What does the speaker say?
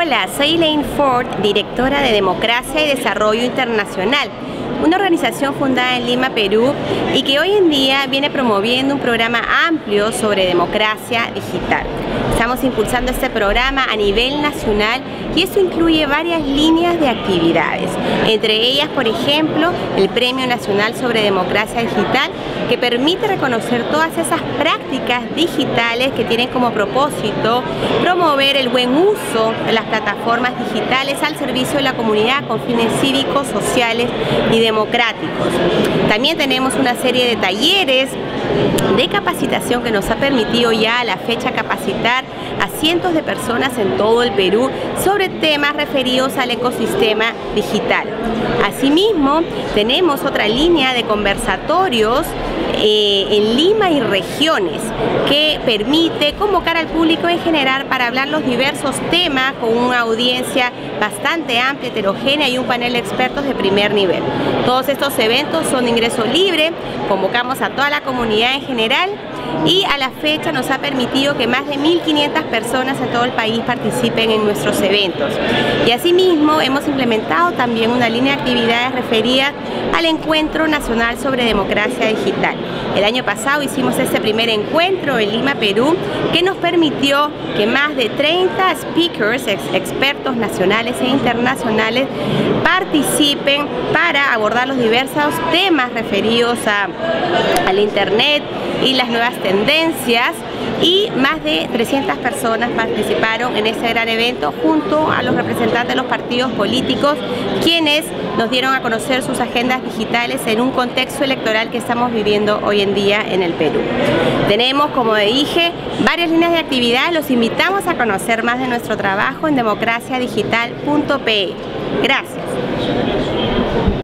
Hola, soy Elaine Ford, directora de Democracia y Desarrollo Internacional, una organización fundada en Lima, Perú, y que hoy en día viene promoviendo un programa amplio sobre democracia digital. Estamos impulsando este programa a nivel nacional y esto incluye varias líneas de actividades, entre ellas, por ejemplo, el Premio Nacional sobre Democracia Digital, que permite reconocer todas esas prácticas digitales que tienen como propósito promover el buen uso de las plataformas digitales al servicio de la comunidad con fines cívicos, sociales y democráticos. También tenemos una serie de talleres de capacitación que nos ha permitido ya a la fecha capacitar a cientos de personas en todo el Perú sobre temas referidos al ecosistema digital. Asimismo, tenemos otra línea de conversatorios en Lima y regiones que permite convocar al público en general para hablar los diversos temas con una audiencia bastante amplia, heterogénea y un panel de expertos de primer nivel. Todos estos eventos son de ingreso libre, convocamos a toda la comunidad en general y a la fecha nos ha permitido que más de 1.500 personas en todo el país participen en nuestros eventos. Y asimismo hemos implementado también una línea de actividades referidas al Encuentro Nacional sobre Democracia Digital. El año pasado hicimos este primer encuentro en Lima, Perú, que nos permitió que más de 30 speakers, expertos nacionales e internacionales, participen para abordar los diversos temas referidos al Internet y las nuevas tendencias, y más de 300 personas participaron en este gran evento junto a los representantes de los partidos políticos, quienes nos dieron a conocer sus agendas digitales en un contexto electoral que estamos viviendo hoy en día en el Perú. Tenemos, como dije, varias líneas de actividad. Los invitamos a conocer más de nuestro trabajo en democraciadigital.pe. Gracias.